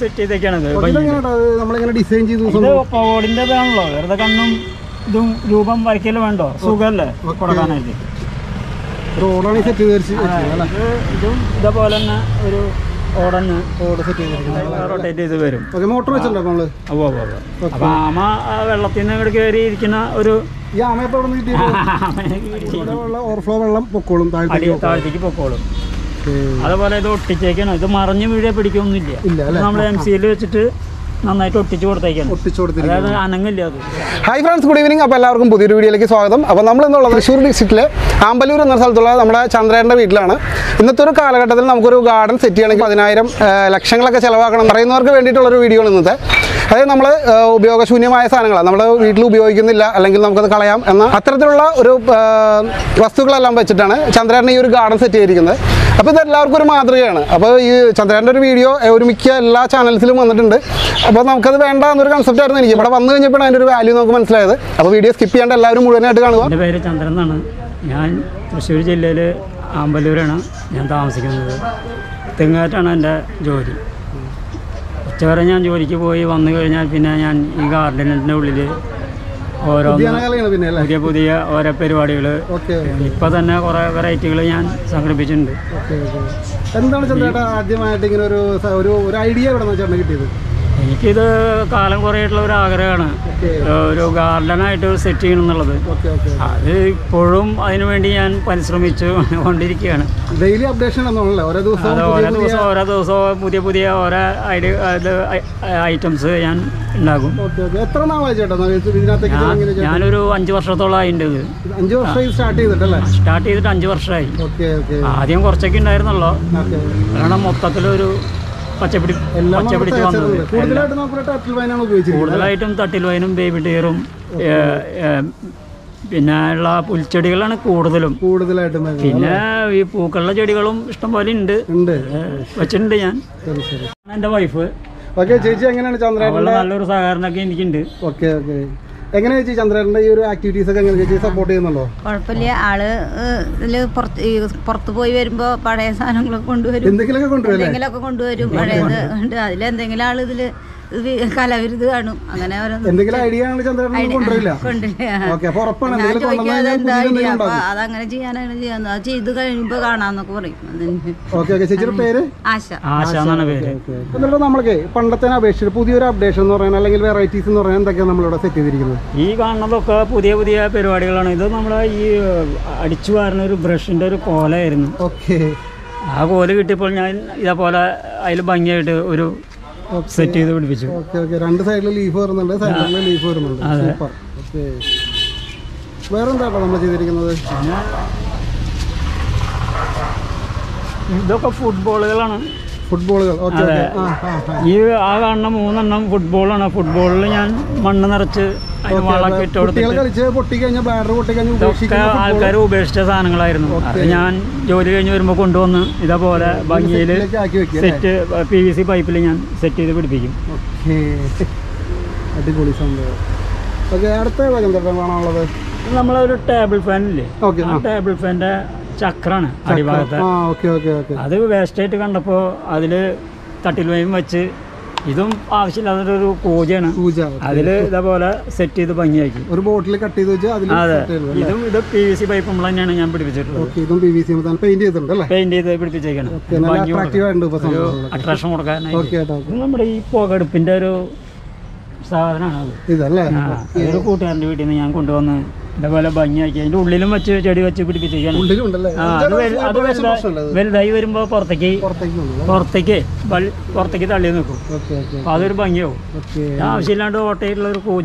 Set ചെയ്തൊക്കെയാണ് design ചെയ്തു പവോടിൻ്റെതാണല്ലോ, വെറുതെ കണ്ണും ഇതും രൂപം വരയ്ക്കല് വേണ്ടോ, സുഖമല്ലേ കൊടുക്കാനായിട്ട്. റോഡാണ് സെറ്റ് ചെയ്ത് ഇതും ഇതേപോലെ തന്നെ ഒരു ഓടന്ന് റൊട്ടേറ്റ് ചെയ്ത് വരും. മോട്ടോർ വെച്ചിട്ടുണ്ടോ? അപ്പൊ ആമ വെള്ളത്തിൽ നിന്ന് ഇവിടെ കയറി ഇരിക്കുന്ന ഒരു ഓവർഫ്ലോ വെള്ളം പൊക്കോളും, താഴത്തേക്ക് പൊക്കോളും. അതുപോലെ ഇത് ഒട്ടിച്ചേക്കാണ്, ഇത് മറിഞ്ഞ് വീഴെ പിടിക്കൊന്നുമില്ല. നമ്മൾ MC-യിൽ വെച്ചിട്ട് നന്നായിട്ട് ഒട്ടിച്ചു കൊടുത്തേക്കാണ്, അതായത് അനങ്ങില്ല അത്. Hi friends, good evening. അപ്പോൾ എല്ലാവർക്കും പുതിയൊരു വീഡിയോയിലേക്ക് സ്വാഗതം. അപ്പോൾ നമ്മൾ ഇന്നുള്ളത് തൃശ്ശൂർ ഡിസ്ട്രിക്റ്റിലെ ആമ്പല്ലൂർ എന്ന സ്ഥലത്തുള്ള നമ്മുടെ ചന്ദ്രേൻ്റെ വീട്ടിലാണ്. ഇന്നത്തെ ഒരു കാലഘട്ടത്തിൽ നമുക്കൊരു ഗാർഡൻ സെറ്റ് ചെയ്യണമെങ്കിൽ 10,000 ലക്ഷങ്ങളൊക്കെ ചിലവാക്കണം പറയുന്നവർക്ക് വേണ്ടിയിട്ടുള്ളൊരു വീഡിയോ ആണ് ഇന്നത്തെ. അതായത് നമ്മൾ ഉപയോഗശൂന്യമായ സാധനങ്ങളാണ്, നമ്മൾ വീട്ടിൽ ഉപയോഗിക്കുന്നില്ല അല്ലെങ്കിൽ നമുക്കത് കളയാം എന്ന അത്തരത്തിലുള്ള ഒരു വസ്തുക്കളെല്ലാം വെച്ചിട്ടാണ് ചന്ദ്രേൻ്റെ ഈ ഒരു ഗാർഡൻ സെറ്റ് ചെയ്തിരിക്കുന്നത്. അപ്പോൾ ഇതെല്ലാവർക്കും ഒരു മാതൃകയാണ്. അപ്പോൾ ഈ ചന്ദ്രേൻ്റെ ഒരു വീഡിയോ ഒരു മിക്ക എല്ലാ ചാനൽസിലും വന്നിട്ടുണ്ട്. അപ്പോൾ നമുക്കത് വേണ്ട എന്നൊരു കൺസെപ്റ്റ് ആയിരുന്നു എനിക്ക്. ഇവിടെ വന്നു കഴിഞ്ഞപ്പോൾ അതിൻ്റെ ഒരു വാല്യൂ നമുക്ക് മനസ്സിലായത്. അപ്പോൾ വീഡിയോ സ്കിപ്പ് ചെയ്യാണ്ട് എല്ലാവരും മുഴുവനായിട്ട് കാണുക. എൻ്റെ പേര് ചന്ദ്രൻ എന്നാണ്. ഞാൻ തൃശ്ശൂർ ജില്ലയിൽ ആമ്പല്ലൂരാണ് ഞാൻ താമസിക്കുന്നത്. തെങ്ങാറ്റാണ് എൻ്റെ ജോലി. ഉച്ചവരെ ഞാൻ ജോലിക്ക് പോയി വന്നു കഴിഞ്ഞാൽ പിന്നെ ഞാൻ ഈ ഗാർഡനിൻ്റെ ഉള്ളിൽ പുതിയ പുതിയ ഓരോ പരിപാടികൾ, ഇപ്പം തന്നെ കുറേ വെറൈറ്റികൾ ഞാൻ സംഘടിപ്പിച്ചിട്ടുണ്ട്. എന്താണ് ചേട്ടാ ആദ്യമായിട്ട് ഇങ്ങനെ ഒരു ഐഡിയ എവിടെ നിന്ന് ചേട്ടന് കിട്ടിയത്? എനിക്കിത് കാലം കുറേയായിട്ടുള്ള ഒരു ആഗ്രഹമാണ്, ഒരു ഗാർഡനായിട്ട് സെറ്റ് ചെയ്യണം എന്നുള്ളത്. അത് ഇപ്പോഴും അതിനുവേണ്ടി ഞാൻ പരിശ്രമിച്ചു കൊണ്ടിരിക്കുകയാണ്. ഡെയിലി അപ്ഡേഷൻ ഓരോ ദിവസവും പുതിയ പുതിയ ഓരോ ഐറ്റംസ് ഞാൻ ഉണ്ടാകും. എത്ര നാളായി ചേട്ടാ ഞാനൊരു 5 വർഷത്തോളം അതിൻ്റെ ഇത്. 5 വർഷമായി സ്റ്റാർട്ട് ചെയ്തിട്ട് 5 വർഷമായി. ആദ്യം കുറച്ചൊക്കെ ഉണ്ടായിരുന്നല്ലോ, കാരണം മൊത്തത്തിലൊരു പച്ചപ്പിടിച്ച് വന്നത്. കൂടുതലായിട്ടും തട്ടിൽ വൈനും ബേബി ടീറും പിന്നെ ഉള്ള പുൽച്ചെടികളാണ് കൂടുതലായിട്ടും. പിന്നെ ഈ പൂക്കളുടെ ചെടികളും ഇഷ്ടംപോലെ ഉണ്ട്, വെച്ചിട്ടുണ്ട് ഞാൻ. എൻ്റെ വൈഫ്. ചേച്ചി എങ്ങനെയാണ് അവളുടെ നല്ലൊരു സഹകരണമൊക്കെ എനിക്കുണ്ട്. എങ്ങനെ ചേച്ചി ചന്ദ്രന്റെ ഈ ഒരു ആക്ടിവിറ്റീസ് ഒക്കെ എങ്ങനെ ചേച്ചി സപ്പോർട്ട് ചെയ്യുന്നുണ്ടോ? കുഴപ്പമില്ല. ആള് പുറത്ത് പോയി വരുമ്പോ പഴയ സാധനങ്ങളൊക്കെ കൊണ്ടുവരും, എന്തെങ്കിലുമൊക്കെ കൊണ്ടുവരും. പഴയത് ഉണ്ട്, അതിലെന്തെങ്കിലും ആള് ഇതില് കലവിരുത് കാണും. അങ്ങനെ അതങ്ങനെ ചെയ്യാനാണ് ചെയ്യാൻ. അത് ചെയ്ത് കഴിയുമ്പോ കാണാന്നൊക്കെ പറയും. നമ്മൾക്ക് പണ്ടത്തെ അപേക്ഷിച്ച് പുതിയൊരു അപ്ഡേഷൻ എന്ന് പറയാൻ അല്ലെങ്കിൽ വെറൈറ്റീസ് എന്ന് പറയാൻ എന്തൊക്കെയാണ് നമ്മളിവിടെ സെറ്റ് ചെയ്തിരിക്കുന്നത്? ഈ കാണുന്നതൊക്കെ പുതിയ പുതിയ പരിപാടികളാണ്. ഇത് നമ്മളെ ഈ അടിച്ചു വാരുന്ന ഒരു ബ്രഷിന്റെ ഒരു കോലായിരുന്നു. ആ കോല് കിട്ടിയപ്പോൾ ഞാൻ ഇതേപോലെ അതിൽ ഭംഗിയായിട്ട് ഒരു സെറ്റ് ചെയ്ത് പിടിപ്പിച്ചു. രണ്ട് സൈഡിൽ ലീഫ് വരുന്നുണ്ട്, സെന്ററിൽ ലീഫ് വരുന്നുണ്ട്. വേറെന്താ നമ്മൾ ചെയ്തിരിക്കുന്നത്? ഇതൊക്കെ ഫുട്ബോളുകളാണ്. ഈ ആ കാണുന്ന 3 ഫുട്ബോളാണ്. ഫുട്ബോളിൽ ഞാൻ മണ്ണ് നിറച്ച് വളമൊക്കെ ഇട്ട് കൊടുത്തിട്ട് ആൾക്കാർ ഉപേക്ഷിച്ച സാധനങ്ങളായിരുന്നു. അത് ഞാൻ ജോലി കഴിഞ്ഞ് വരുമ്പോൾ കൊണ്ടുവന്ന് ഇതേപോലെ ഭംഗിയിൽ സെറ്റ് PVC പൈപ്പിൽ ഞാൻ സെറ്റ് ചെയ്ത് പിടിപ്പിക്കും. അടിപൊളി സംഭവം. അടുത്ത നമ്മളൊരു ടേബിൾ ഫാൻ ഇല്ലേ, ആ ടേബിൾ ഫാൻ്റെ ചക്രാണ് അടിഭാഗത്ത്. അത് വേസ്റ്റായിട്ട് കണ്ടപ്പോൾ അതിൽ തട്ടിൽ വയും വെച്ച്, ഇതും ആവശ്യമില്ലാത്തൊരു കൂജയാണ്, അതില് ഇതേപോലെ സെറ്റ് ചെയ്ത് ഭംഗിയാക്കി ഒരു ബോട്ടിൽ കട്ട് ചെയ്ത് വെച്ചാൽ. അതെ, ഇത് PVC പൈപ്പ് നമ്മൾ തന്നെയാണ് ഞാൻ പിടിപ്പിച്ചിട്ടുള്ളത്. പെയിന്റ് ചെയ്ത് പിടിപ്പിച്ചേക്കാണ്, അട്രാക്ഷൻ കൊടുക്കാനായിട്ട്. നമ്മുടെ ഈ പുകടുപ്പിന്റെ ഒരു സാധനമാണ് അത്. ഒരു കൂട്ടുകാരൻ്റെ വീട്ടിൽ നിന്ന് ഞാൻ കൊണ്ടുവന്ന് ഇതേപോലെ ഭംഗിയാക്കി അതിന്റെ ഉള്ളിലും വെച്ച് ചെടി വെച്ച് പിടിപ്പിച്ചേക്കാണ്. അത് വലുതായി വരുമ്പോ പുറത്തേക്ക് തള്ളി നിൽക്കും. അപ്പൊ അതൊരു ഭംഗിയാവും. ആവശ്യമില്ലാണ്ട് ഓട്ടയിട്ടുള്ള ഒരു പൂജ.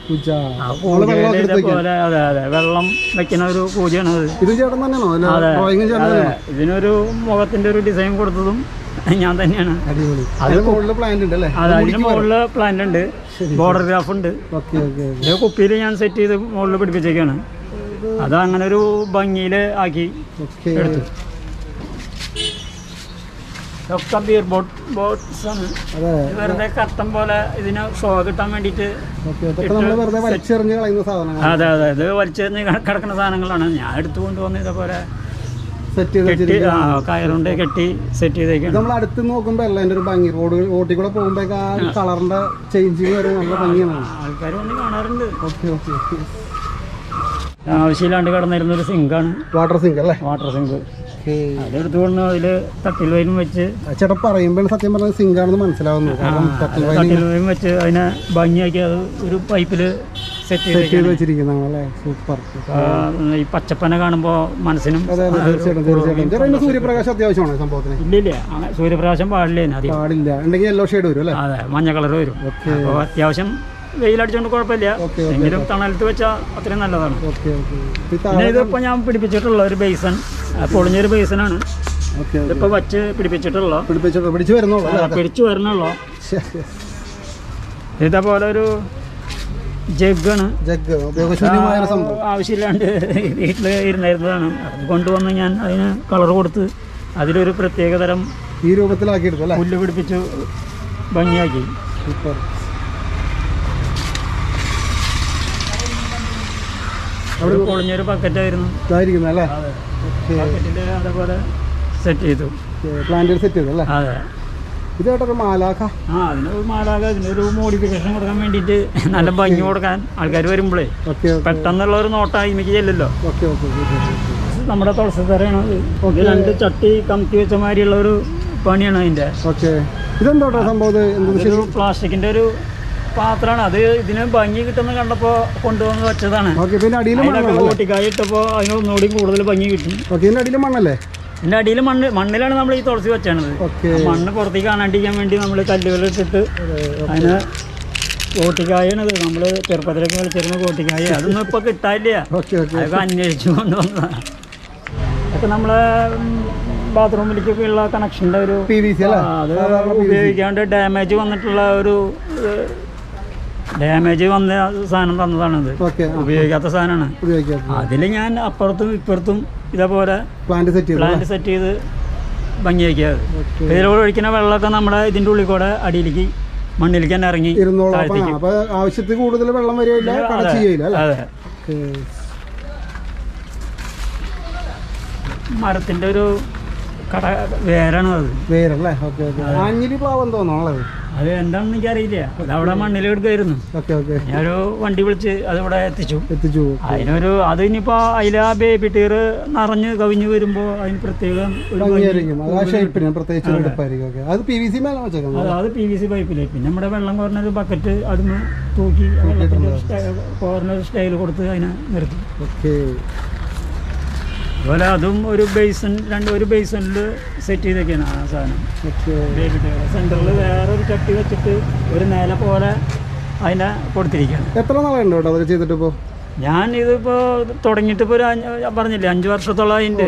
ഇതേപോലെ അതെ വെള്ളം വെക്കുന്ന ഒരു പൂജയാണ് അത്. അതെ, ഇതിനൊരു മുഖത്തിന്റെ ഒരു ഡിസൈൻ കൊടുത്തതും ഞാൻ തന്നെയാണ്. അതിന് മുകളില് പ്ലാന്റ് ഉണ്ട്, ബോർഡർ ഗ്രാഫ് ഉണ്ട്. കുപ്പിയിൽ ഞാൻ സെറ്റ് ചെയ്ത് മുകളിൽ പിടിപ്പിച്ചേക്കാണ്. അത് അങ്ങനെ ഒരു ഭംഗിയിൽ ആക്കി എടുത്തു. ഒക്കെ ബിയർ ബോട്ട്സ് ആണ്. വെറുതെ കട്ടൻ പോലെ ഇതിന് ഷോ കിട്ടാൻ വേണ്ടിയിട്ട്. അതെ, ഇത് വലിച്ചെറിഞ്ഞ് കിടക്കുന്ന സാധനങ്ങളാണ്. ഞാൻ എടുത്തു കൊണ്ടുവന്ന് ഇതേപോലെ സെറ്റ് കെട്ടി കയറുകൊണ്ട് കെട്ടി സെറ്റ് ചെയ്തേക്കാണ്. നമ്മൾ അടുത്ത് നോക്കുമ്പോൾ അല്ല അതിന്റെ ഒരു ഭംഗി, റോഡിൽ കൂടെ പോകുമ്പോഴേക്ക് ആ കളറിന്റെ ചേഞ്ചിങ് വരെ നല്ല ഭംഗിയാണ്. ആൾക്കാർ വന്ന് കാണാറുണ്ട്. Okay okay okay. ആവശ്യമില്ലാണ്ട് കിടന്നിരുന്നൊരു സിങ്കാണ്, വാട്ടർ സിങ്ക് അല്ലേ? Water sink. അതെടുത്ത് കൊണ്ട് അതിൽ തട്ടിൽ വൈനും വെച്ച് ചേട്ടാ പറയുമ്പോൾ സത്യം പറഞ്ഞാൽ സിങ്കാണെന്ന് മനസ്സിലാവുന്നു. തട്ടിൽ വൈനും വെച്ച് അതിനെ ഭംഗിയാക്കി അത് ഒരു പൈപ്പിൽ സെറ്റ് ചെയ്ത് വെച്ചിരിക്കുന്നതാണ്. സൂപ്പർ. ഈ പച്ചപ്പന കാണുമ്പോൾ മനസ്സിനും സൂര്യപ്രകാശം അത്യാവശ്യമാണ് സംഭവത്തിന്. ഇല്ലില്ല, സൂര്യപ്രകാശം പാടില്ല, പാടില്ല. ഉണ്ടെങ്കിൽ യെല്ലോ ഷെയ്ഡ് വരും അല്ലേ? അതെ, മഞ്ഞ കളർ വരും. അപ്പോൾ അത്യാവശ്യം വെയിലടിച്ചോണ്ട് കുഴപ്പമില്ല, എങ്കിലും തണലത്ത് വെച്ചാൽ അത്രയും നല്ലതാണ്. പിന്നെ ഇതിപ്പോൾ ഞാൻ പിടിപ്പിച്ചിട്ടുള്ള ഒരു ബേസൺ, പൊളിഞ്ഞൊരു ബേസനാണ്. ഇതിപ്പോൾ വച്ച് പിടിച്ചു വരണുള്ളൂ. ഇതേപോലെ ഒരു ജഗ്ഗാണ്, ആവശ്യമില്ലാണ്ട് വീട്ടിൽ ഇരുന്നായിരുന്നതാണ്. അത് കൊണ്ടുവന്ന് ഞാൻ അതിന് കളർ കൊടുത്ത് അതിലൊരു പ്രത്യേകതരം ഈ രൂപത്തിലാക്കി എടുക്കും, പുല്ല് പിടിപ്പിച്ച് ഭംഗിയാക്കി. അവിടെ പൊളിഞ്ഞൊരു ബക്കറ്റായിരുന്നു അല്ലേ? ബക്കറ്റിൽ അതേപോലെ സെറ്റ് ചെയ്തു, പ്ലാന്റിൽ സെറ്റ് ചെയ്തു അല്ലേ? അതെ. ഇതേട്ടൊരു മാലാഖ. അതിനൊരു മാലാഖ, ഇതിനൊരു മോഡിഫിക്കേഷൻ കൊടുക്കാൻ വേണ്ടിയിട്ട്, നല്ല ഭംഗി കൊടുക്കാൻ ആൾക്കാർ വരുമ്പോഴേ പെട്ടെന്നുള്ള ഒരു നോട്ടായി എനിക്ക് ചെല്ലല്ലോ. നമ്മുടെ തുളസിത്തറയാണ്. രണ്ട് ചട്ടി കമത്തി വെച്ച മാതിരിയുള്ള ഒരു പണിയാണ് അതിന്റെ. ഇതെന്തോട്ടാ സംഭവം? പ്ലാസ്റ്റിക്കിന്റെ ഒരു പാത്രമാണ് അത്. ഇതിന് ഭംഗി കിട്ടുന്ന കണ്ടപ്പോ കൊണ്ടുവന്ന് വെച്ചതാണ്. കോട്ടിക്കായ ഇട്ടപ്പോ അതിന് ഒന്നുകൂടി കൂടുതൽ ഭംഗി കിട്ടും. ഇതിന്റെ അടിയിൽ മണ്ണല്ലേ? ഇതിന്റെ അടിയിൽ മണ്ണിലാണ് നമ്മൾ ഈ തുളസി വെച്ചാണത്. മണ്ണ് പുറത്തേക്ക് കാണാണ്ടിരിക്കാൻ വേണ്ടി നമ്മൾ കല്ലുകളിട്ടിട്ട് അതിന് കോട്ടിക്കായാണത്. നമ്മള് ചെറുപ്പത്തിലൊക്കെ കളിച്ചിരുന്ന കോട്ടിക്കായ, അതൊന്നും ഇപ്പൊ കിട്ടാനില്ല. അതൊക്കെ അന്വേഷിച്ചു കൊണ്ടുവന്നതാണ്. അതൊക്കെ നമ്മളെ ബാത്റൂമിലേക്കൊക്കെ ഉള്ള കണക്ഷൻ്റെ ഒരു അത് ഉപയോഗിക്കാണ്ട് ഡാമേജ് വന്നിട്ടുള്ള ഒരു ഡാമേജ് വന്ന സാധനം തന്നതാണത്. ഉപയോഗിക്കാത്ത സാധനമാണ്. അതിൽ ഞാൻ അപ്പുറത്തും ഇപ്പുറത്തും ഇതേപോലെ പ്ലാന്റ് സെറ്റ് ചെയ്ത് ഭംഗിയാക്കിയത്. ഇതിലൂടെ ഒഴിക്കുന്ന വെള്ളമൊക്കെ നമ്മുടെ ഇതിൻ്റെ ഉള്ളിൽ കൂടെ അടിയിലേക്ക് മണ്ണിലേക്ക് തന്നെ ഇറങ്ങി ആവശ്യത്തിൽ കൂടുതൽ വെള്ളം വരില്ല. അതെ. മരത്തിൻ്റെ ഒരു വേരാണ് അത്. വേരല്ലേ? ആഞ്ഞിലി പ്ലാവ് എന്തോന്നുള്ളത്? അത് എന്താണെന്ന് എനിക്കറിയില്ല. അത് അവിടെ മണ്ണിൽ എടുക്കായിരുന്നു. ഞാനൊരു വണ്ടി വിളിച്ച് അതിവിടെ എത്തിച്ചു. അതിനൊരു അത് ഇനിയിപ്പോ അതിൽ ആ ബേബി ടീർ നിറഞ്ഞ് കവിഞ്ഞ് വരുമ്പോ അതിന് പ്രത്യേകം അത് പി വി സി പൈപ്പില്. പിന്നെ നമ്മുടെ വെള്ളം കുറഞ്ഞൊരു ബക്കറ്റ് അതിന് തൂക്കി കോർണർ സ്റ്റൈൽ കൊടുത്ത് അതിനെ നിർത്തി. അതുപോലെ അതും ഒരു ബേസണിൽ സെറ്റ് ചെയ്തൊക്കെയാണ് ആ സാധനം. സെന്ററിൽ വേറൊരു ചട്ടി വെച്ചിട്ട് ഒരു നില പോലെ അതിനെ കൊടുത്തിരിക്കുകയാണ്. എത്ര നാളുണ്ട് കേട്ടോ അത് ചെയ്തിട്ട്? ഇപ്പോൾ ഞാൻ ഇതിപ്പോ തുടങ്ങിയിട്ട് ഇപ്പോൾ പറഞ്ഞില്ലേ 5 വർഷത്തോളം അതിൻ്റെ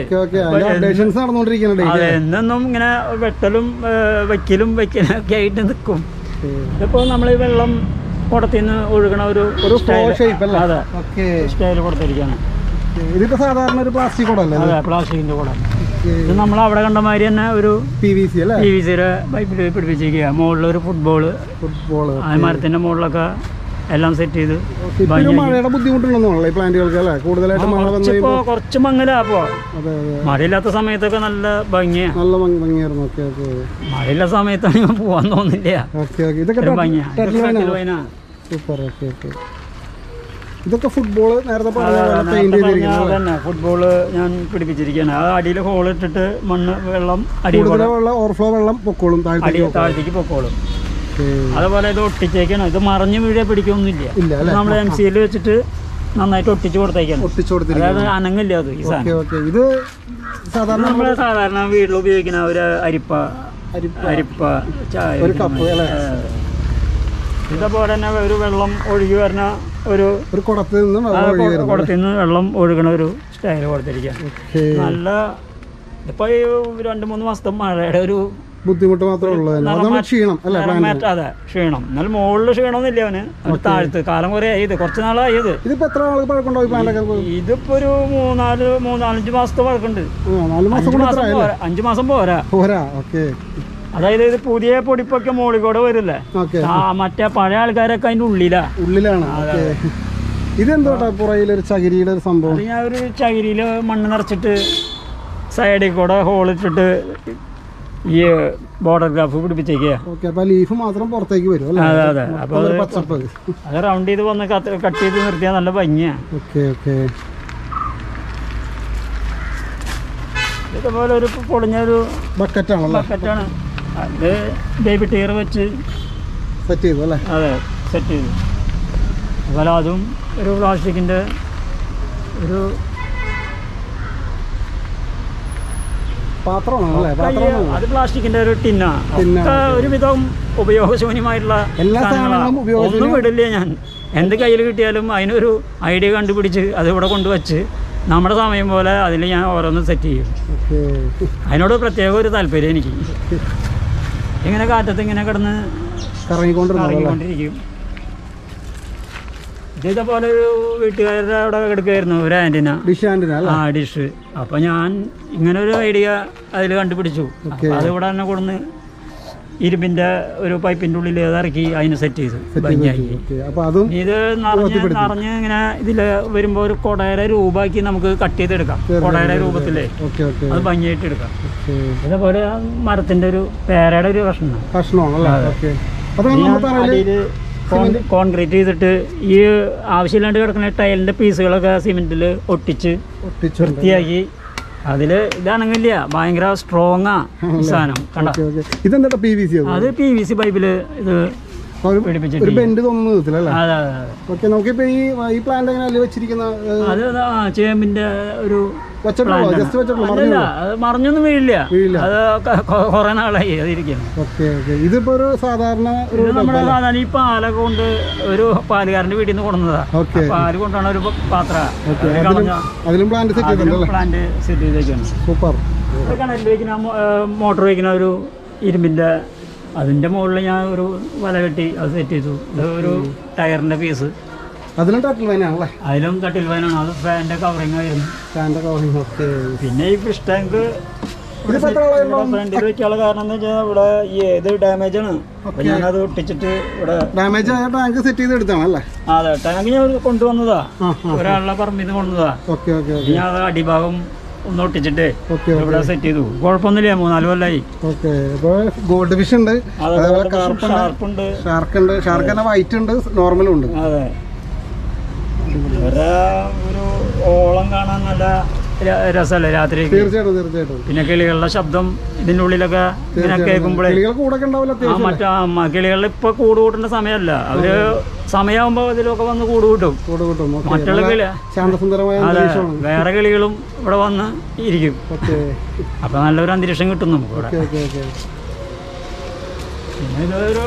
അതെ. എന്നും ഇങ്ങനെ വെട്ടലും വയ്ക്കലും ഒക്കെ ആയിട്ട് നിൽക്കും. ഇതിപ്പോൾ നമ്മൾ ഈ വെള്ളം കുടത്തിന്ന് ഒഴുകണ ഒരു അതെ സ്റ്റൈൽ കൊടുത്തിരിക്കുകയാണ്. ഇതിപ്പോ സാധാരണ ഒരു പ്ലാസ്റ്റിക് കുടല്ലേ? അതെ, പ്ലാസ്റ്റിക്കിന്റെ കുടം. ഇത് നമ്മൾ അവിടെ കണ്ട മാതിരി തന്നെ ഒരു PVC-യുടെ പൈപ്പിൽ പിടിപ്പിച്ചിരിക്കുക. മുകളിലൊരു ഫുട്ബോള് ആ മരത്തിന്റെ മുകളിലൊക്കെ എല്ലാം സെറ്റ് ചെയ്ത്. മഴയുടെ ബുദ്ധിമുട്ടുണ്ടെന്നുള്ള പ്ലാന്റുകൾക്ക് അല്ലേ? കൂടുതലായിട്ട് കുറച്ച് മങ്ങലാപ്പോ. മഴയില്ലാത്ത സമയത്തൊക്കെ നല്ല ഭംഗിയാ, നല്ല ഭംഗിയായിരുന്നു. മഴയില്ലാത്ത സമയത്താണ് പോവാൻ തോന്നില്ല. ഭംഗിയാ. ഇതൊക്കെ ഫുട്ബോൾ നേരത്തെ തന്നെ ഫുട്ബോള് ഞാൻ പിടിപ്പിച്ചിരിക്കുകയാണ്. ആ അടിയിൽ ഹോൾ ഇട്ടിട്ട് മണ്ണ് വെള്ളം ഓവർഫ്ലോ വെള്ളം പൊക്കോളും, താഴത്തേക്ക് പൊക്കോളും. അതുപോലെ ഇത് ഒട്ടിച്ചേക്കാണ്. ഇത് മറിഞ്ഞ് വീഴ പിടിക്കൊന്നുമില്ല. നമ്മൾ MCL വെച്ചിട്ട് നന്നായിട്ട് ഒട്ടിച്ചു കൊടുത്തേക്കാണ്. അതായത് അനങ്ങില്ല അത്. ഈ സാധനം ഇത് നമ്മള് സാധാരണ വീട്ടിൽ ഉപയോഗിക്കുന്ന ഒരു അരിപ്പ ചായ ഇതേപോലെ തന്നെ ഒരു വെള്ളം ഒഴുകി വരുന്ന ഒരു കുടത്തിൽ നിന്ന് വെള്ളം ഒഴുകണ ഒരു സ്റ്റൈൽ കൊടുത്തിരിക്കുകയാണ്. നല്ല ഇപ്പൊ ഈ 2-3 മാസത്തെ മഴയുടെ ഒരു ബുദ്ധിമുട്ട് മാത്രമേ ഉള്ളൂ. അതെ, ക്ഷീണം. എന്നാലും മുകളിൽ ക്ഷീണമൊന്നുമില്ല അവന്. താഴത്ത് കാലം കുറെ ആയത്, കുറച്ച് നാളായത്. ഇതിപ്പോ ഒരു 3-4-5 മാസത്തെ പഴക്കമുണ്ട്. 5 മാസം പോരാ. അതായത് ഇത് പുതിയ പൊടിപ്പൊക്കെ മുകളിൽ കൂടെ വരില്ലേ, മറ്റേ പഴയ ആൾക്കാരൊക്കെ അതിന്റെ ഉള്ളിലാണ്. ഇതെന്തോട്ടാ പുറയിലൊരു ചകിരിയുടെ ഒരു സംഭവം? ഞാൻ ഒരു ചകിരിയില് മണ്ണ് നിറച്ചിട്ട് സൈഡിൽ കൂടെ ഹോളിട്ടിട്ട് ഈ ബോർഡർ ഗ്രാഫ് പിടിപ്പിച്ചേക്കുക. ലീഫ് മാത്രം പുറത്തേക്ക് വരും. അതെ അതെ. അപ്പോൾ അത് റൗണ്ട് ചെയ്ത് വന്ന് കട്ട് ചെയ്ത് നിർത്തിയാൽ നല്ല ഭംഗിയാണ്. ഇതുപോലെ ഒരു പൊളിഞ്ഞൊരു ബക്കറ്റാണ്. അത് ബേബി ടയർ വെച്ച് സെറ്റ് ചെയ്തു അല്ലേ? അതെ, സെറ്റ് ചെയ്തു. അതുപോലെ അതും ഒരു പ്ലാസ്റ്റിക്കിൻ്റെ ഒരു അത് പ്ലാസ്റ്റിക്കിന്റെ ഒരു ടിന്നാണ്. ഒരുവിധം ഉപയോഗശൂന്യമായിട്ടുള്ള ഒന്നും വിടില്ല ഞാൻ. എന്ത് കയ്യിൽ കിട്ടിയാലും അതിനൊരു ഐഡിയ കണ്ടുപിടിച്ച് അത് ഇവിടെ കൊണ്ടുവച്ച് നമ്മുടെ സമയം പോലെ അതിൽ ഞാൻ ഓരോന്നും സെറ്റ് ചെയ്യും. അതിനോട് പ്രത്യേക ഒരു താല്പര്യം എനിക്ക്. ഇങ്ങനെ കാറ്റത്ത് ഇങ്ങനെ കിടന്ന് കറങ്ങിക്കൊണ്ടിരിക്കും. ഇതേപോലെ ഒരു വീട്ടുകാരുടെ അവിടെ എടുക്കുമായിരുന്നു ഒരു ആൻറ്റിന, ഡിഷ്. അപ്പോൾ ഞാൻ ഇങ്ങനെ ഒരു ഐഡിയ അതിൽ കണ്ടുപിടിച്ചു. അതിവിടെ തന്നെ കൊടുന്ന് ഇരുമ്പിൻ്റെ ഒരു പൈപ്പിൻ്റെ ഉള്ളിൽ ഇറക്കി അതിന് സെറ്റ് ചെയ്തു. ഇത് നിറഞ്ഞ് ഇങ്ങനെ ഇതിൽ വരുമ്പോൾ ഒരു കൊടയുടെ രൂപമാക്കി നമുക്ക് കട്ട് ചെയ്തെടുക്കാം. കൊടയുടെ രൂപത്തിലേ അത് ഭംഗിയായിട്ട് എടുക്കാം. ഇതേപോലെ മരത്തിൻ്റെ ഒരു പേരയുടെ ഒരു കഷ്ണമാണ്. അടിയിൽ കോൺക്രീറ്റ് ചെയ്തിട്ട് ഈ ആവശ്യമില്ലാണ്ട് കിടക്കുന്ന ടൈലിൻ്റെ പീസുകളൊക്കെ സിമെൻറ്റിൽ ഒട്ടിച്ച് വൃത്തിയാക്കി അതിൽ ഇതാണെങ്കില്ല ഭയങ്കര സ്ട്രോങ്ങാ ഈ സാധനം. അത് PVC പൈപ്പിൽ ഇത് ചേമ്പിന്റെ ഒരു മറിഞ്ഞൊന്നും വീഴില്ല. അത് കുറെ നാളായി അതിരിക്കുന്നു. നമ്മുടെ സാധാരണ ഈ പാലൊക്കെ കൊണ്ട് ഒരു പാലുകാരന്റെ വീട്ടിൽ നിന്ന് കൊണ്ടുവന്നതാ. പാല് കൊണ്ടാണ് ഒരു പാത്രം പ്ലാന്റ് സെറ്റ് ചെയ്തേക്കാണ്. കിണറ്റിൽ വയ്ക്കുന്ന മോട്ടർ വയ്ക്കുന്ന ഒരു ഇരുമ്പിന്റെ അതിൻ്റെ മുകളിൽ ഞാൻ ഒരു വല കെട്ടി അത് സെറ്റ് ചെയ്തു. ഇത് ഒരു ടയറിൻ്റെ പീസ്. അതിലും തട്ടിൽ വയനാണ്. അത് ഫാൻ്റെ കവറിങ് ആയിരുന്നു. പിന്നെ ഈ ഫിഷ് ടാങ്ക് ഫ്രണ്ടിൽ വെക്കാനുള്ള കാരണം എന്ന് വെച്ചാൽ ഇവിടെ ഈ ഇത് ഡാമേജ് ആണ്. അപ്പൊ ഞാനത് ഒട്ടിച്ചിട്ട് ഇവിടെ ടാങ്ക് സെറ്റ് ചെയ്ത് എടുത്താണല്ലേ? അതെ, ടാങ്ക് ഞാൻ കൊണ്ടുവന്നതാ, ഒരാളുടെ പറമ്പിൽ നിന്ന് കൊണ്ടുവന്നതാ. ഞാൻ അടിഭാഗം ഒന്ന് ഒട്ടിച്ചിട്ട് ഇവിടെ സെറ്റ് ചെയ്തു. കുഴപ്പമൊന്നുമില്ല, 3-4 കൊല്ലായി. ഗോൾഡ് ഫിഷ് ഉണ്ട്, ഷാർക്ക് വൈറ്റ് ഉണ്ട്, നോർമലും ഉണ്ട്. അതെ, ഒരു ഓളം കാണാൻ നല്ല രസമല്ലേ രാത്രി? തീർച്ചയായിട്ടും. പിന്നെ കിളികളുടെ ശബ്ദം ഇതിൻ്റെ ഉള്ളിലൊക്കെ ഇങ്ങനെ കേൾക്കുമ്പോഴേ മറ്റേ കിളികളിൽ ഇപ്പൊ കൂട് കൂട്ടേണ്ട സമയമല്ല. അവര് സമയമാകുമ്പോ ഇതിലൊക്കെ വന്ന് കൂട് കൂട്ടും. മറ്റുള്ള കിളി അതെ, വേറെ കിളികളും ഇവിടെ വന്ന് ഇരിക്കും. അപ്പൊ നല്ലൊരു അന്തരീക്ഷം കിട്ടും നമുക്ക് ഇവിടെ. പിന്നെ ഇതൊരു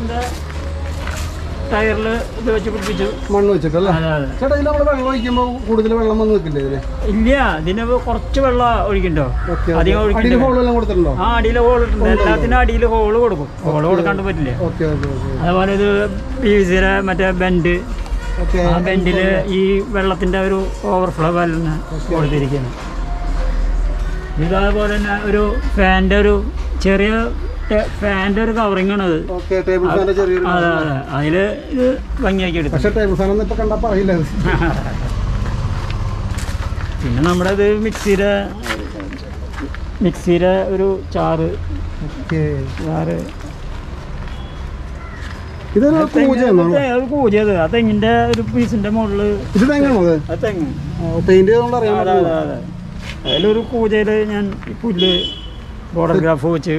ടയറിൽ ഇത് വെച്ച് പിടിപ്പിച്ചു, മണ്ണ് വെച്ചിട്ടല്ലേ? കൂടുതൽ വെള്ളം വന്ന് നിൽക്കില്ലേ? ഇല്ല, ഇതിന് കുറച്ച് വെള്ളം ഒഴിക്കണ്ടോ, അധികം ഒഴിക്കണ്ടോ? ആ, അടിയിൽ ഹോൾ ഇട്ടുണ്ട്. എല്ലാത്തിനും അടിയിൽ ഹോള് കൊടുക്കും. ഹോള് കൊടുക്കാണ്ട് പറ്റില്ല. അതുപോലെ ഇത് PVC-യുടെ മറ്റേ ബെൻഡ്, ആ ബെൻഡില് ഈ വെള്ളത്തിന്റെ ഒരു ഓവർഫ്ലോ വാൽവിന് കൊടുത്തിരിക്കുന്നു. ഇതേപോലെ തന്നെ ഒരു ഫാൻ്റെ ഒരു ചെറിയ ഫാൻ്റെ ഒരു കവറിംഗ് ആണ്. അതെ അതെ, അതില് ഇത് ഭംഗിയാക്കി എടുത്തു. പിന്നെ നമ്മുടെ ഇത് മിക്സിയുടെ ഒരു ചാറ്. കൂജത് ആ തെങ്ങിന്റെ ഒരു പീസിന്റെ മുകളില് തെങ്ങ് അതിലൊരു കൂജയില് ഞാൻ ഈ പുല്ല് ബോർഡർ ഗ്രാഫ് വെച്ച്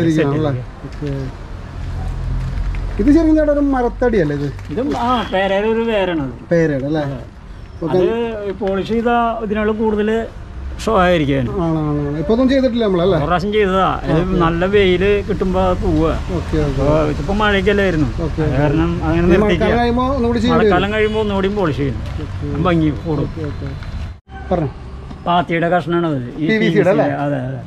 ഇത് ശരിക്കും ഒരു മരത്തടിയല്ലേ? ഇത് പേരയുടെ ഒരു വേരാണത്. പേരയുടെ അത് പോളിഷ് ചെയ്ത ഇതിനുള്ള കൂടുതൽ ഷോ ആയിരിക്കും. പ്രാവശ്യം ചെയ്തതാ. ഇത് നല്ല വെയില് കിട്ടുമ്പോ പോവുക. ഇതിപ്പോ മഴയ്ക്കല്ലായിരുന്നു, കാരണം അങ്ങനെ മഴക്കാലം കഴിയുമ്പോ ഒന്നുകൂടി പോളിഷ് ചെയ്യണം, ഭംഗി കൂടും. പാത്തിയുടെ കഷ്ണാണത്. അതെ അതെ,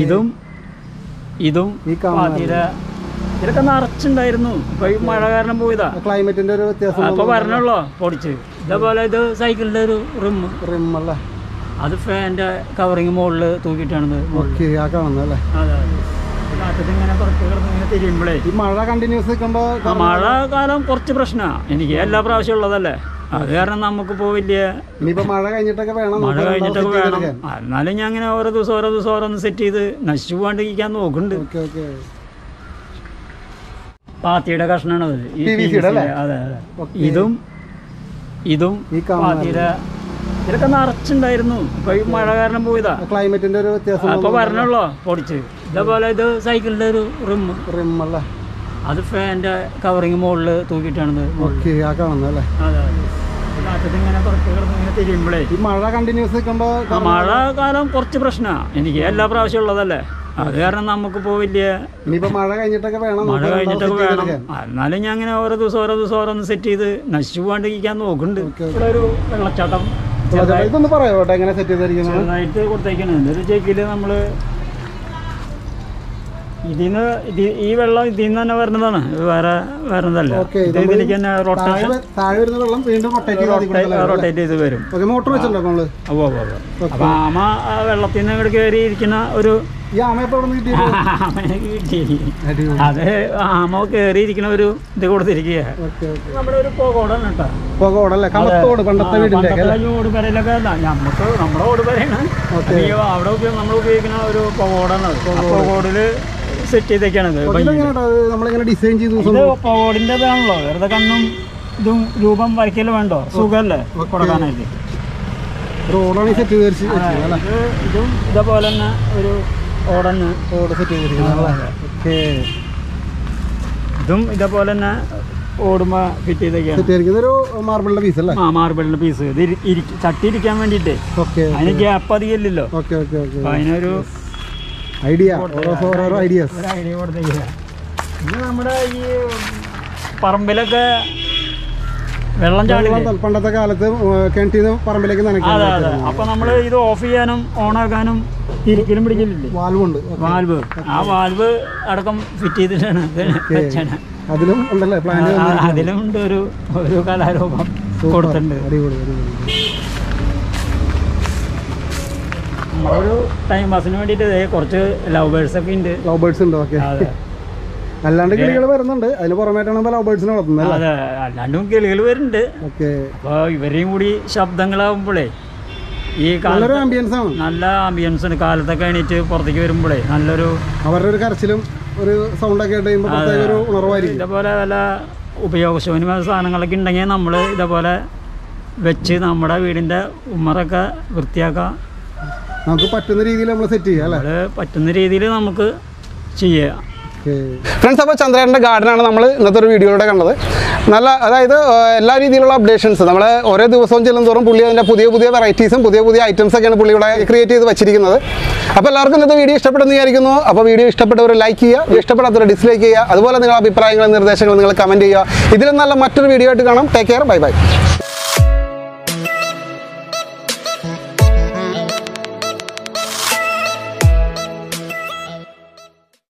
ഇതും പാത്തിയുടെ ഇതൊക്കെ നിറച്ചുണ്ടായിരുന്നു. ഇപ്പൊ ഈ മഴ കാരണം പോയതാ, ക്ലൈമറ്റിന്റെ ഒരു വ്യത്യാസം. അപ്പൊ വരണല്ലോ പൊടിച്ച്. ഇതേപോലെ ഇത് സൈക്കിളിന്റെ ഒരു റിം അല്ല, അത് ഫാൻ്റെ കവറിങ് മുകളിൽ തൂക്കിയിട്ടാണ്. അതെ, കാറ്റത്ത് ഇങ്ങനെ പുറത്ത് കിടന്ന് ഇങ്ങനെ തിരിയുമ്പോഴേ ഈ മഴ കണ്ടിന്യൂസ് നിൽക്കുമ്പോൾ മഴ കാലം കുറച്ച് പ്രശ്നമാണ് എനിക്ക്. എല്ലാ പ്രാവശ്യം ഉള്ളതല്ലേ, അത് കാരണം നമുക്കിപ്പോൾ വലിയ മഴ കഴിഞ്ഞിട്ടൊക്കെ വേണം എന്നാലും ഞാൻ അങ്ങനെ ഓരോ ദിവസം ഓരോന്ന് സെറ്റ് ചെയ്ത് നശിച്ചു പോകാണ്ടിരിക്കാൻ നോക്കുന്നുണ്ട്. പാത്തിയുടെ കഷ്ണമാണത്. അതെ ഇതും പാത്തിയുടെ ഇതൊക്കെ നിറച്ചുണ്ടായിരുന്നു. ഇപ്പൊ ഈ മഴ കാരണം പോയതാ, ക്ലൈമറ്റിന്റെ ഒരു വ്യത്യാസം അപ്പൊ പറഞ്ഞല്ലോ പൊടിച്ച്. ഇതേപോലെ ഇത് സൈക്കിളിന്റെ ഒരു റിമ്മല്ല, അത് ഫാൻ്റെ കവറിങ് മുകളിൽ തൂക്കിയിട്ടാണ്. ഇങ്ങനെ തിരിയുമ്പോഴേ മഴ കണ്ടിന്യൂസ് മഴ കാലം കുറച്ച് പ്രശ്നമാണ് എനിക്ക്, എല്ലാ പ്രാവശ്യം ഉള്ളതല്ലേ. അത് കാരണം നമുക്കിപ്പോൾ വലിയ മഴ കഴിഞ്ഞിട്ടൊക്കെ വേണം എന്നാലും ഞാൻ അങ്ങനെ ഓരോ ദിവസം ഓരോന്ന് സെറ്റ് ചെയ്ത് നശിച്ചു പോകാണ്ടിരിക്കാൻ നോക്കുന്നുണ്ട്. ഇവിടെ ഒരു വെള്ളച്ചാട്ടം ഇതൊന്ന് പറയാം എങ്ങനെ സെറ്റ് ചെയ്തിരിക്കുന്നത്. ചെറുതായിട്ട് കൊടുത്തേക്കാണ്. ഒരു ചെക്കില് നമ്മള് ഈ വെള്ളം ഇതിൽ നിന്ന് തന്നെ വരുന്നതാണ്, വേറെ വരുന്നതല്ല. ഇതിലേക്ക് തന്നെ റൊട്ടേറ്റ് ചെയ്ത് വരും. മോട്ടർ വെച്ചിട്ടുണ്ടോ? അപ്പൊ ആമ വെള്ളത്തിൽ നിന്ന് ഇങ്ങോട്ട് കയറി ഇരിക്കുന്ന ഒരു അത് ആമ കയറിയിരിക്കുന്ന ഒരു ഇത് കൊടുത്തിരിക്കുക. നമ്മുടെ ഒരു പുകോടാണ് കേട്ടോ. ഓട് പെരയിലൊക്കെ നമുക്ക് നമ്മുടെ ഓട് പെരയാണ്. അവിടെ നമ്മൾ ഉപയോഗിക്കുന്ന ഒരു പുകോടാണ്. പുകോടില് സെറ്റ് ചെയ്തൊക്കെയാണത്. പകോടിൻ്റെതാണല്ലോ, വെറുതെ കണ്ണും ഇതും രൂപം വരയ്ക്കല് വേണ്ടോ, സുഖമല്ലേ കൊടുക്കാനായിട്ട്. ഇതും ഇതേപോലെ തന്നെ ഒരു ഓട് സെറ്റ് ചെയ്തിരിക്കുന്നത്. ഇതും ഇതേപോലെ തന്നെ ഓടുമ്പോ ഫിറ്റ് ചെയ്തൊക്കെയാണ്. മാർബിളിന്റെ പീസ് അല്ലേ? മാർബിളിന്റെ പീസ് ഇത് ചട്ടി ഇരിക്കാൻ വേണ്ടിട്ട്. അതിന് ഗ്യാപ്പ് അധികം ഇല്ലല്ലോ, അതിനൊരു ഐഡിയ കൊടുത്തേക്കില്ല. പിന്നെ നമ്മുടെ ഈ പറമ്പിലൊക്കെ വെള്ളം ചാടി പണ്ടത്തെ കാലത്ത് കിണറ്റിന്ന് പറമ്പിലേക്ക് അതെ. അപ്പൊ നമ്മള് ഇത് ഓഫ് ചെയ്യാനും ഓണാക്കാനും തിരിക്കലും പിടിക്കലില്ലേ, വാൽവ്. ആ വാൽവ് അടക്കം ഫിറ്റ് ചെയ്തിട്ടാണ് വെച്ചാണ്. അതിലും ഉണ്ട് ഒരു കലാരൂപം കൊടുത്തിട്ടുണ്ട്. ഒരു ടൈം പാസിന് വേണ്ടിട്ട് കുറച്ച് ലവ് ബേർഡ്സ് ഒക്കെ ഉണ്ട്. അതെ, അല്ലാണ്ട് കിളികൾ വരുന്നുണ്ട്. അതിന് പുറമേട്ടാണ് ലവ് ബേർഡ്സിനെ വളർത്തുന്നത്. അതെ, അല്ലാണ്ടും കിളികൾ വരുന്നുണ്ട്. അപ്പൊ ഇവരെയും കൂടി ശബ്ദങ്ങളാവുമ്പോഴേ ഈ നല്ല ആംബിയൻസ് ആണ്. കാലത്തൊക്കെ എണീറ്റ് പുറത്തേക്ക് വരുമ്പോഴേ നല്ലൊരു അവരുടെ ഒരു കരച്ചിലും ഒരു സൗണ്ടൊക്കെ ഒരു ഉണർവായിരിക്കും. ഇതേപോലെ വല്ല ഉപയോഗശൂന്യമായ സാധനങ്ങളൊക്കെ ഉണ്ടെങ്കിൽ നമ്മൾ ഇതേപോലെ വെച്ച് നമ്മുടെ വീടിൻ്റെ ഉമ്മറൊക്കെ വൃത്തിയാക്കാം. നമുക്ക് പറ്റുന്ന രീതിയിൽ നമ്മൾ സെറ്റ് ചെയ്യാം അല്ലേ? പറ്റുന്ന രീതിയിൽ നമുക്ക് ചെയ്യാം. ഫ്രണ്ട്സ്, അപ്പോൾ ചന്ദ്രേട്ടൻ്റെ ഗാർഡനാണ് നമ്മൾ ഇന്നത്തെ ഒരു വീഡിയോയിലൂടെ കണ്ടത്. നല്ല, അതായത് എല്ലാ രീതിയിലുള്ള അപ്ഡേഷൻസ് നമ്മൾ ഓരോ ദിവസവും ചെല്ലുന്തോറും പുള്ളി അതിൻ്റെ പുതിയ വെറൈറ്റീസും പുതിയ ഐറ്റംസൊക്കെയാണ് പുള്ളി ഇവിടെ ക്രിയേറ്റ് ചെയ്ത് വെച്ചിരിക്കുന്നത്. അപ്പോൾ എല്ലാവർക്കും ഇന്നത്തെ വീഡിയോ ഇഷ്ടപ്പെട്ടെന്ന് വിചാരിക്കുന്നു. അപ്പോൾ വീഡിയോ ഇഷ്ടപ്പെട്ടവർ ലൈക്ക് ചെയ്യുക, ഇഷ്ടപ്പെടാത്തവർ ഡിസ്ലൈക്ക് ചെയ്യുക. അതുപോലെ നിങ്ങളുടെ അഭിപ്രായങ്ങളും നിർദ്ദേശങ്ങളും നിങ്ങൾ കമൻറ്റ് ചെയ്യുക. ഇതിലും നല്ല മറ്റൊരു വീഡിയോ ആയിട്ട് കാണാം. Take care, bye by.